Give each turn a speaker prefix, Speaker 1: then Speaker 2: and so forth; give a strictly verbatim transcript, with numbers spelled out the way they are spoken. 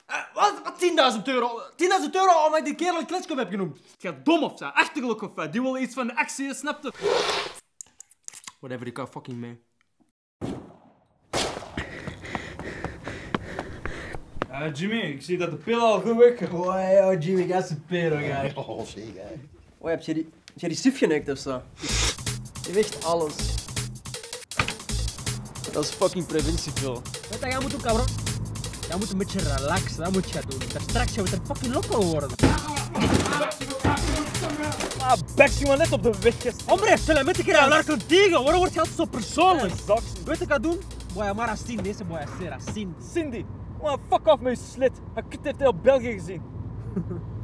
Speaker 1: Uh, wat? Wat tienduizend euro? tienduizend euro omdat ik die kerel een kletskop heb genoemd.
Speaker 2: Je gaat dom of zo, achterlijk of wat? Die wil iets van de actie, snapte?
Speaker 1: Whatever, ik kan fucking mee.
Speaker 2: Uh, Jimmy, ik zie dat de pillen al goed werken.
Speaker 1: Oh, yo, Jimmy, dat is een pero, guy.
Speaker 3: Oh, zeg, hè.
Speaker 1: Oh, heb je die, heb je die suf genekt of zo? Je weegt alles. Dat is fucking preventiepil. Weet je wat jij moet doen, cabron? Jij moet een beetje relaxen, dat moet je doen. Daar straks gaan we er fucking loco worden.
Speaker 4: Ah, beks, jongen, net op de weg.
Speaker 1: Hombre, zullen met een keer hablar contigo. Waarom word je altijd zo persoonlijk?
Speaker 4: Zak.
Speaker 1: Weet je wat ik ga doen? Boy, maar Sin, deze boy, Sera, Sin.
Speaker 4: Cindy, man, fuck off met je slit. Hij heeft heel België gezien.